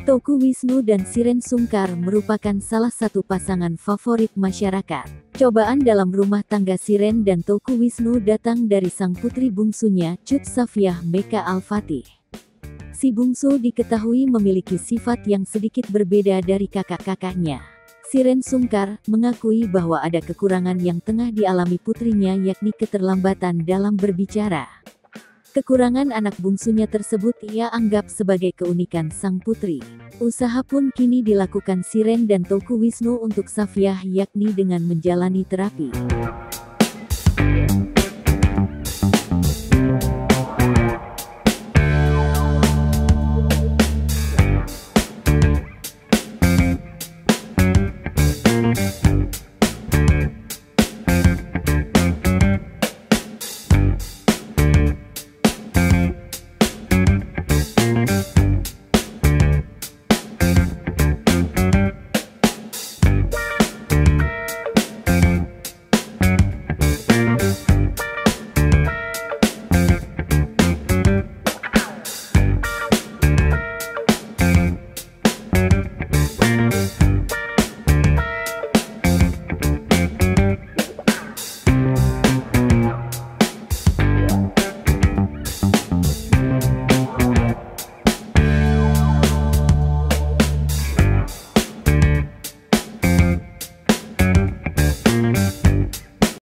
Teuku Wisnu dan Shireen Sungkar merupakan salah satu pasangan favorit masyarakat. Cobaan dalam rumah tangga Shireen dan Teuku Wisnu datang dari sang putri bungsunya, Shafiyyah Mecca Alfatih. Si bungsu diketahui memiliki sifat yang sedikit berbeda dari kakak-kakaknya. Shireen Sungkar mengakui bahwa ada kekurangan yang tengah dialami putrinya, yakni keterlambatan dalam berbicara. Kekurangan anak bungsunya tersebut ia anggap sebagai keunikan sang putri. Usaha pun kini dilakukan Shireen dan Teuku Wisnu untuk Shafiyyah, yakni dengan menjalani terapi.